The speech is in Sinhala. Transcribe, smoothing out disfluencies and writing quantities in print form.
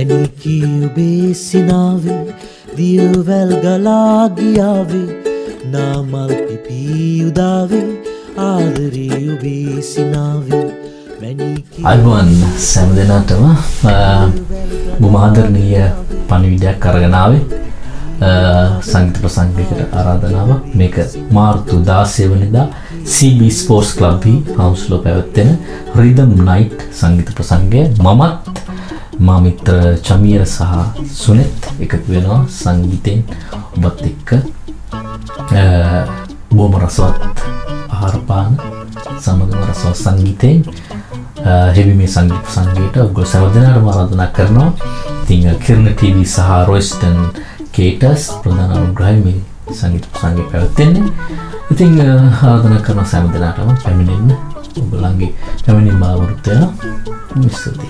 මැණිකී ඔබේ සිනාවේ දියවැල් ගලා ගියාවේ නාමල් පිපී උදාවේ ආදරේ ඔබේ සිනාවේ අයිබෝන් සෑම දෙනාටම බුමාදරණීය පණිවිඩයක් අරගෙන ආවේ සංගීත ප්‍රසංගයකට ආරාධනාවක්. මේක මාර්තු 16 වෙනිදා CB Sports Club Hounslow පැවැත්වෙන Rhythm Night සංගීත ප්‍රසංගය. මමත් මා මිත්‍ර චමීර සහ සුනෙත් එකතු වෙනවා සංගීතයෙන් ඔබත් එක්ක බොහොම රසවත් ආහාර පාන සමගම රසවත් සංගීතයෙන් හෙවි මේ සංගීත ප්‍රසංගයට ඔයගොල්ලෝ සෑම දිනකටම ආරාධනා කරනවා. ඉතින් කිරණ TV සහ රොයිස්ටන් කේටර්ස් ප්‍රධාන අනුග්‍රහය මේ සංගීත ප්‍රසංගය පැවැත්වෙන්නේ. ඉතින් ආරාධනා කරන සෑම දිනකටම පැමිණෙන්න. ඔයගොල්ලන්ගේ පැමිණීම බලාපොරොත්තු වෙනවා. ස්තුතියි.